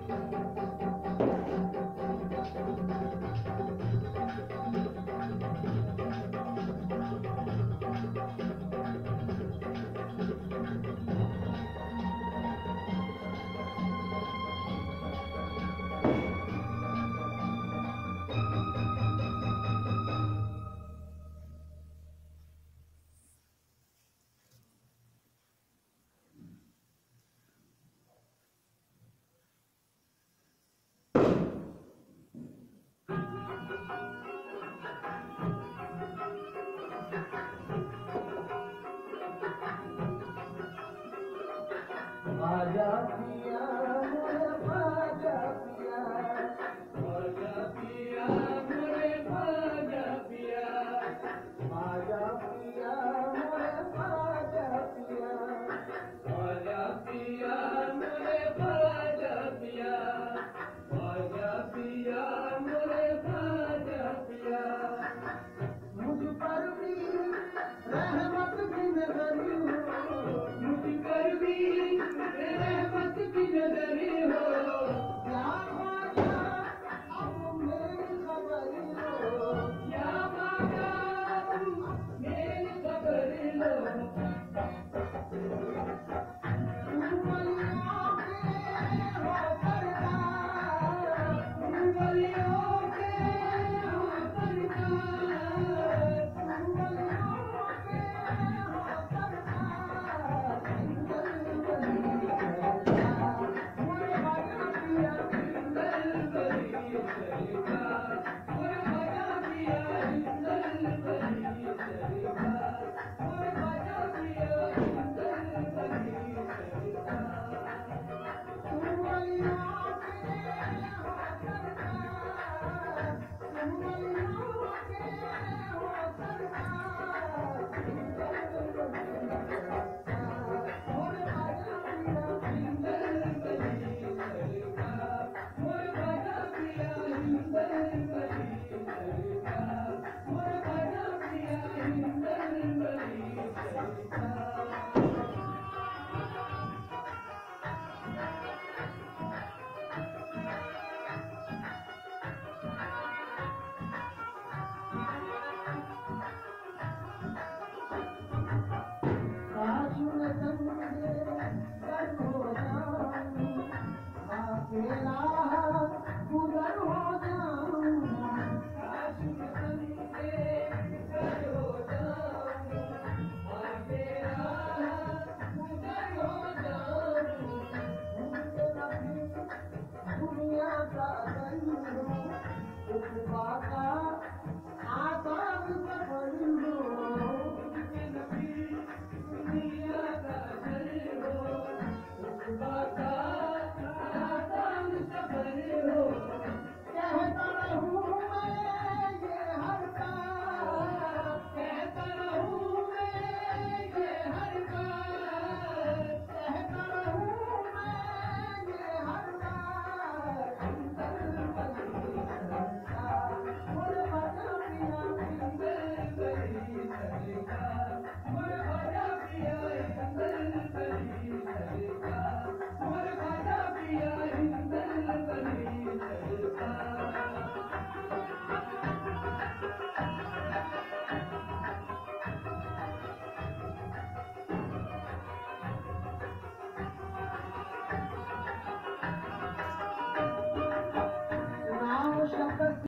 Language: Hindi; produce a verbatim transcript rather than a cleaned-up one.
आजा पिया मोरे आजा पिया आजा पिया मोरे आजा पिया आजा पिया मोरे आजा पिया आजा पिया मोरे आजा पिया आजा पिया मोरे आजा पिया मुझ पर भी रहमत की नजर मुझ पर भी रहमत की नजरी हो क्या मांगा अब मेरी खबरी लो क्या मांगा मेरी खबरी लो उंगलियों के हो सरकार उंगलियों के हो सरकार उंगलियों के हो सरकार Yeah.